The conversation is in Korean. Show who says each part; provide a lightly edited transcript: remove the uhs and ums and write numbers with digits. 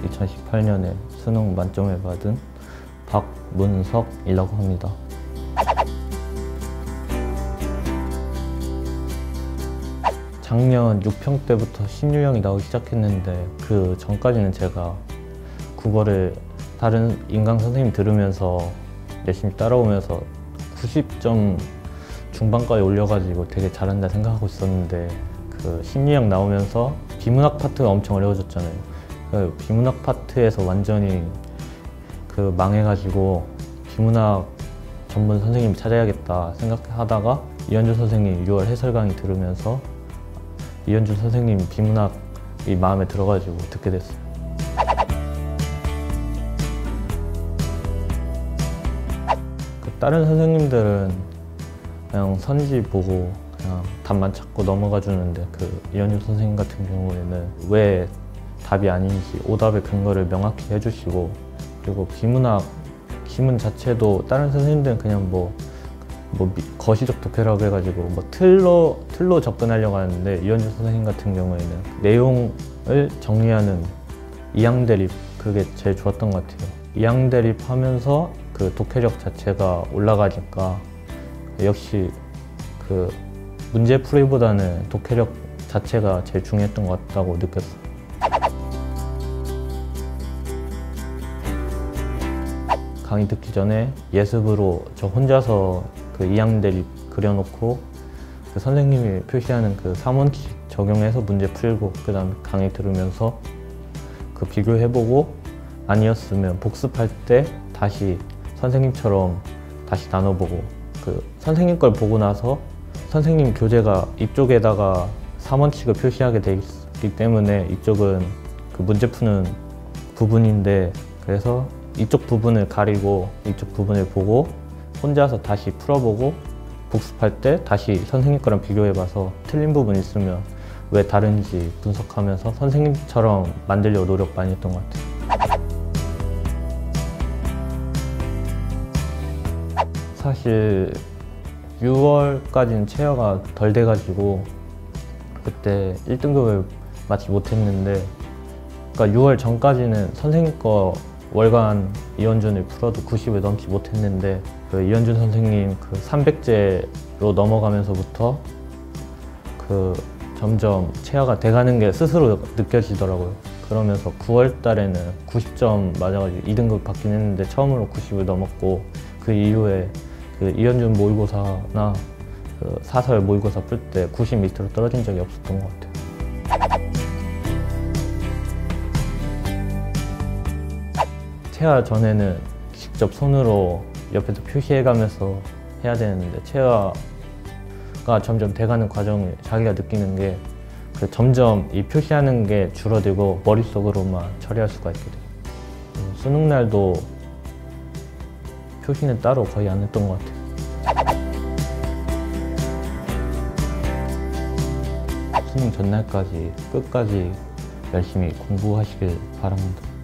Speaker 1: 2018년에 수능 만점을 받은 박문석이라고 합니다. 작년 6평 때부터 신유형이 나오기 시작했는데 그 전까지는 제가 국어를 다른 인강 선생님 들으면서 열심히 따라오면서 90점 중반까지 올려가지고 되게 잘한다 생각하고 있었는데 그 신유형 나오면서 비문학 파트가 엄청 어려워졌잖아요. 그 비문학 파트에서 완전히 그 망해가지고 비문학 전문 선생님 찾아야겠다 생각하다가 이현주 선생님 6월 해설 강의 들으면서 이현주 선생님 비문학이 마음에 들어가지고 듣게 됐어요. 다른 선생님들은 그냥 선지 보고 그냥 답만 찾고 넘어가 주는데 그 이현주 선생님 같은 경우에는 왜 답이 아닌지 오답의 근거를 명확히 해주시고, 그리고 비문학 기문 자체도 다른 선생님들은 그냥 거시적 독해라고 해가지고 틀로 접근하려고 하는데 이현주 선생님 같은 경우에는 내용을 정리하는 이양대립, 그게 제일 좋았던 것 같아요. 이양대립하면서 그 독해력 자체가 올라가니까 역시 그 문제풀이보다는 독해력 자체가 제일 중요했던 것 같다고 느꼈어요. 강의 듣기 전에 예습으로 저 혼자서 그 이양대립 그려놓고 그 선생님이 표시하는 그 3원칙 적용해서 문제 풀고 그 다음에 강의 들으면서 그 비교해보고 아니었으면 복습할 때 다시 선생님처럼 다시 나눠보고, 그 선생님 걸 보고 나서 선생님 교재가 이쪽에다가 3원칙을 표시하게 돼 있기 때문에 이쪽은 그 문제 푸는 부분인데, 그래서 이쪽 부분을 가리고 이쪽 부분을 보고 혼자서 다시 풀어보고 복습할 때 다시 선생님 거랑 비교해봐서 틀린 부분 있으면 왜 다른지 분석하면서 선생님처럼 만들려고 노력 많이 했던 것 같아요. 사실 6월까지는 체여가 덜 돼가지고 그때 1등급을 맞지 못했는데, 그러니까 6월 전까지는 선생님 거 월간 이현준을 풀어도 90을 넘지 못했는데 그 이현준 선생님 그 300제로 넘어가면서부터 그 점점 체여가 돼가는 게 스스로 느껴지더라고요. 그러면서 9월 달에는 90점 맞아가지고 2등급 받긴 했는데 처음으로 90을 넘었고, 그 이후에 그 이현준 모의고사나 그 사설 모의고사 풀 때 90 밑으로 떨어진 적이 없었던 것 같아요. 체화 전에는 직접 손으로 옆에서 표시해가면서 해야 되는데 체화가 점점 돼가는 과정을 자기가 느끼는 게 그 점점 이 표시하는 게 줄어들고 머릿속으로만 처리할 수가 있게 돼요. 수능 날도 표시는 따로 거의 안 했던 것 같아요. 수능 전날까지 끝까지 열심히 공부하시길 바랍니다.